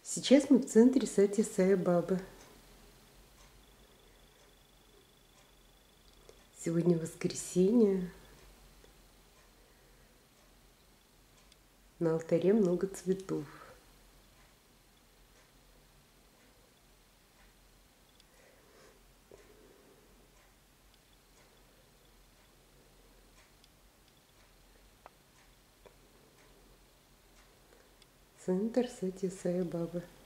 Сейчас мы в центре Сати Сай Бабы. Сегодня воскресенье. На алтаре много цветов. Центр Сати Сай Бабы.